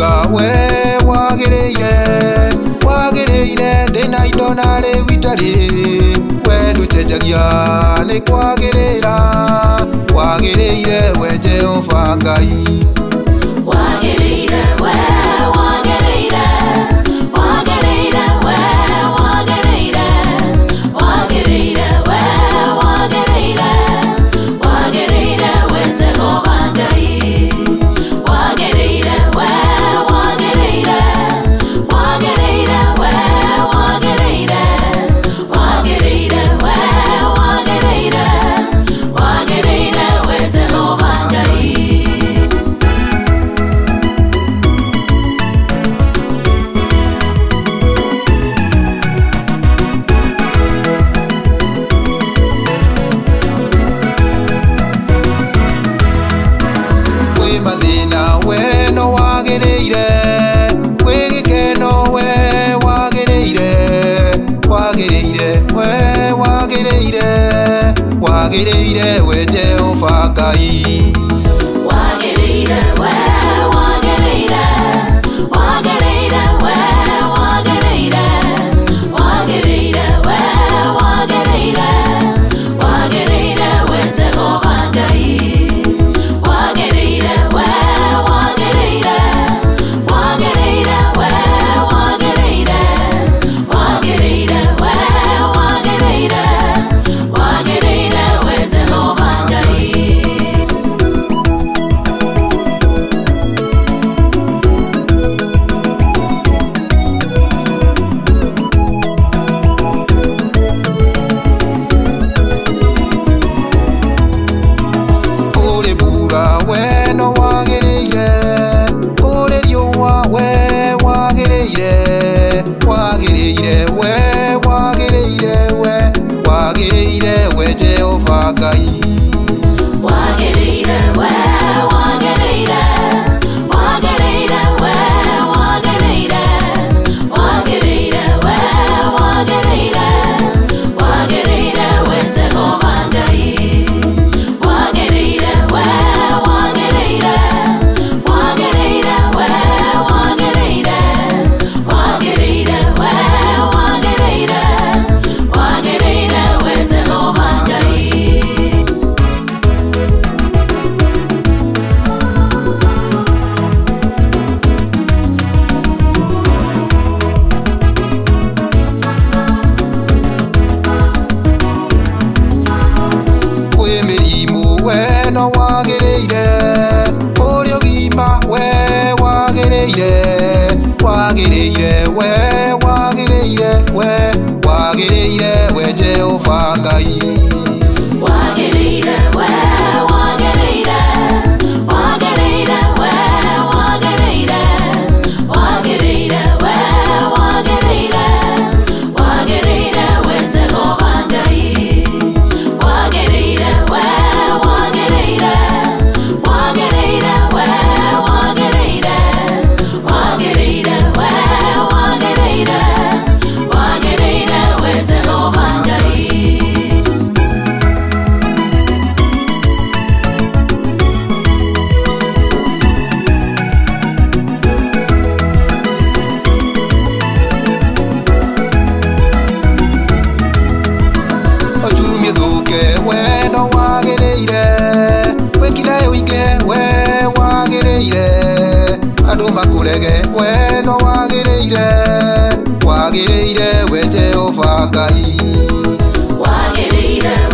bura we wagĩrĩire ndĩna indo narĩ witarĩ we ndũcenjagia nĩ kwagĩrĩra wagĩrĩire we Jehova Ngai wagĩrĩire we wagĩrĩire wagĩrĩire we wagĩrĩire wagĩrĩire we wagĩrĩire wagĩrĩire we Jehova Ngai wagĩrĩire we wagĩrĩire wagĩrĩire we wagĩrĩire wagĩrĩire we wagĩrĩire wagĩrĩire we Jehova Ngai wagĩrĩire we Jehova Ngai wagĩrĩire we wagĩrĩire wagĩrĩire we wagĩrĩire wagĩrĩire we wagĩrĩire wagĩrĩire we Jehova Ngai wagĩrĩire we wagĩrĩire wagĩrĩire we wagĩrĩire wagĩrĩire we wagĩrĩire wagĩrĩire we Jehova Ngai kũrĩ bura we no wagĩrĩire kũrĩ riũa we wagĩrĩire wagĩrĩire we wagĩrĩire we wagĩrĩire we Jehova Ngai wagĩrĩire we wagĩrĩire wagĩrĩire we wagĩrĩire wagĩrĩire we wagĩrĩire wagĩrĩire we Jehova Ngai wagĩrĩire we wagĩrĩire wagĩrĩire we wagĩrĩire wagĩrĩire we wagĩrĩire wagĩrĩire we Jehova Ngai kwĩ mĩrimũ we no wagĩrĩire kũrĩ ũgima we wagĩrĩire wagĩrĩire we wagĩrĩire we wagĩrĩire we Jehova Ngai wagĩrĩire we wagĩrĩire wagĩrĩire we wagĩrĩire wagĩrĩire we wagĩrĩire wagĩrĩire we Jehova Ngai wagĩrĩire we wagĩrĩire wagĩrĩire we wagĩrĩire wagĩrĩire we wagĩrĩire wagĩrĩire we Jehova Ngai Ochumi thuke we no wagĩrĩire wĩkire ũingĩ we wagĩrĩire andũ makũrege we no wagĩrĩire wagĩrĩire we Jehova Ngai wagĩrĩire